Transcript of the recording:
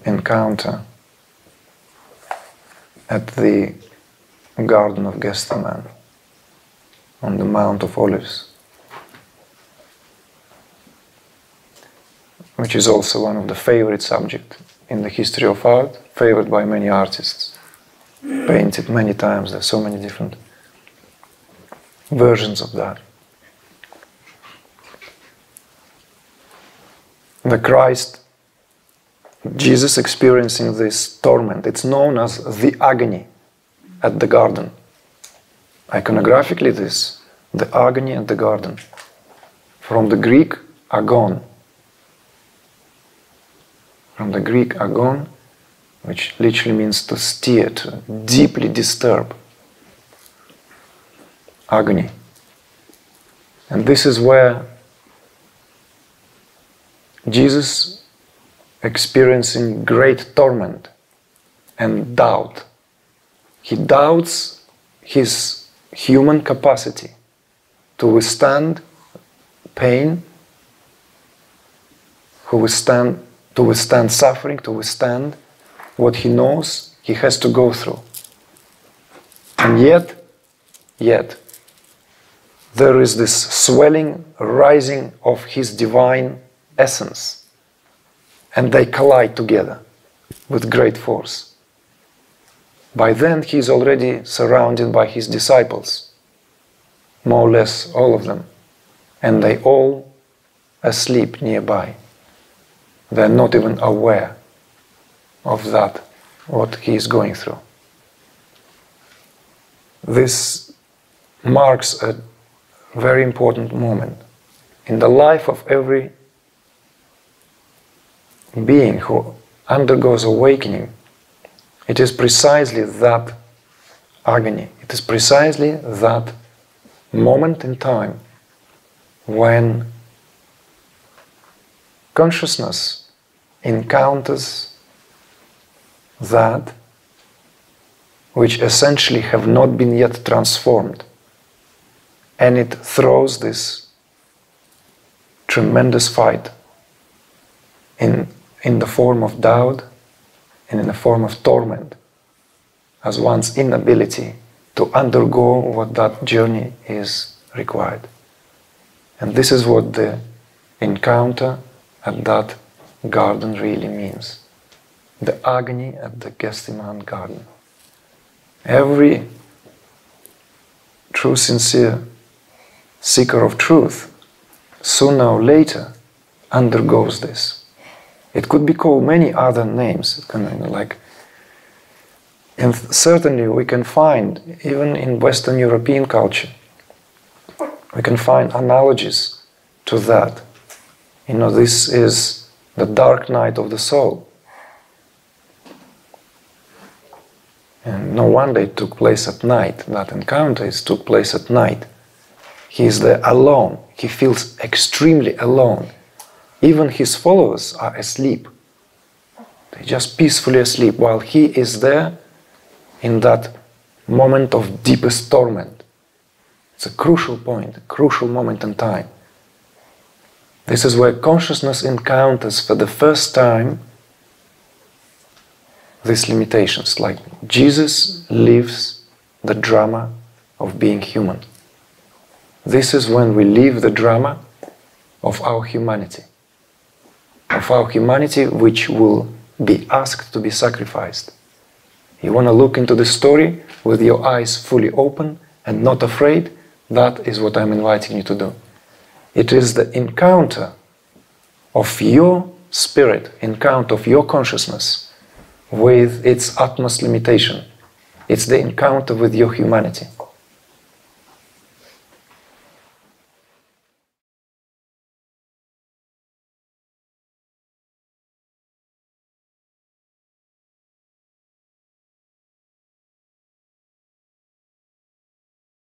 encounter at the Garden of Gethsemane on the Mount of Olives, which is also one of the favorite subjects in the history of art, favored by many artists, painted many times. There are so many different versions of that. The Christ, Jesus experiencing this torment, it's known as the agony at the garden. Iconographically this, the agony at the garden. From the Greek, agon. From the Greek, agon, which literally means to steer, to deeply disturb. Agony. And this is where Jesus, experiencing great torment and doubt, he doubts his human capacity to withstand pain, to withstand suffering, to withstand what he knows he has to go through. And yet, there is this swelling, rising of his divine essence, and they collide together with great force. By then he is already surrounded by his disciples, more or less all of them, and they all asleep nearby. They are not even aware of that, what he is going through. This marks a very important moment in the life of every being who undergoes awakening. It is precisely that agony, it is precisely that moment in time when consciousness encounters that which essentially have not been yet transformed, and it throws this tremendous fight in the form of doubt and in the form of torment, as one's inability to undergo what that journey is required. And this is what the encounter at that garden really means. The agony at the Gethsemane garden. Every true, sincere seeker of truth, sooner or later, undergoes this. It could be called many other names, and certainly we can find, even in Western European culture, we can find analogies to that. This is the dark night of the soul. And no wonder it took place at night. That encounter took place at night. He is there alone. He feels extremely alone. Even his followers are asleep. They're just peacefully asleep while he is there in that moment of deepest torment. It's a crucial point, a crucial moment in time. This is where consciousness encounters for the first time these limitations, like Jesus lives the drama of being human. This is when we live the drama of our humanity. Of our humanity which will be asked to be sacrificed. You want to look into the story with your eyes fully open and not afraid? That is what I'm inviting you to do. It is the encounter of your spirit, encounter of your consciousness with its utmost limitation. It's the encounter with your humanity.